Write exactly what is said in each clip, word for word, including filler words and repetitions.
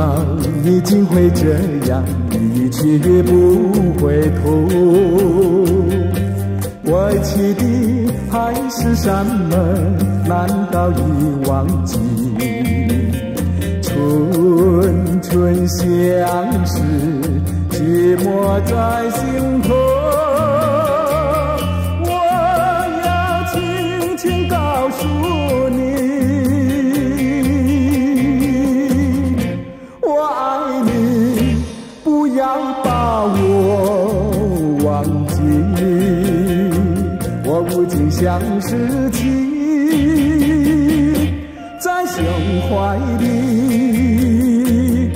到你竟会这样一去也不回头。归期的海誓山盟，难道已忘记？春春相识，寂寞在心头。我要轻轻告诉你，我爱你，不要把我忘记。我无尽相思情，在胸怀里。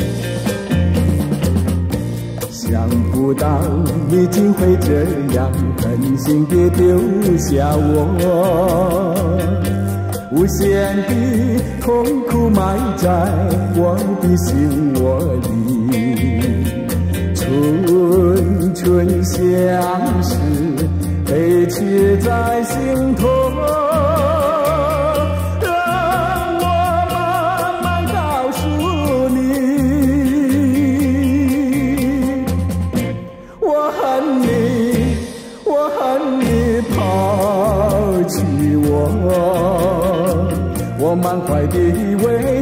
想不到你竟会这样狠心地丢下我，无限的痛苦埋在我的心窝里。春春相识，悲切在心头，让我慢慢告诉你，我恨你，我恨你抛弃我，我满怀的委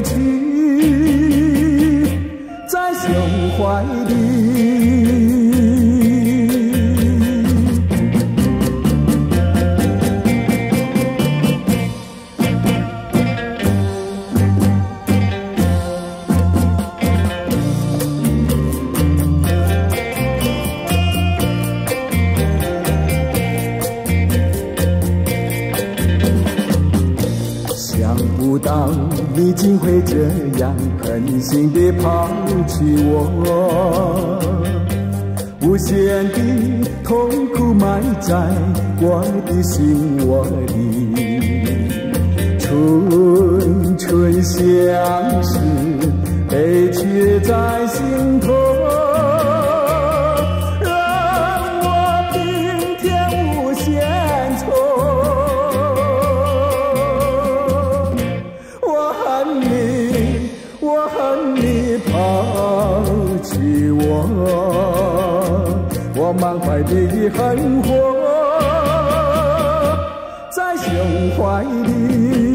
屈在胸怀里。想不到你竟会这样狠心地抛弃我，无限的痛苦埋在我的心窝里。春春相识，悲切在心头，让我平添无限愁。我恨你抛弃我，我满怀的恨火在胸怀里。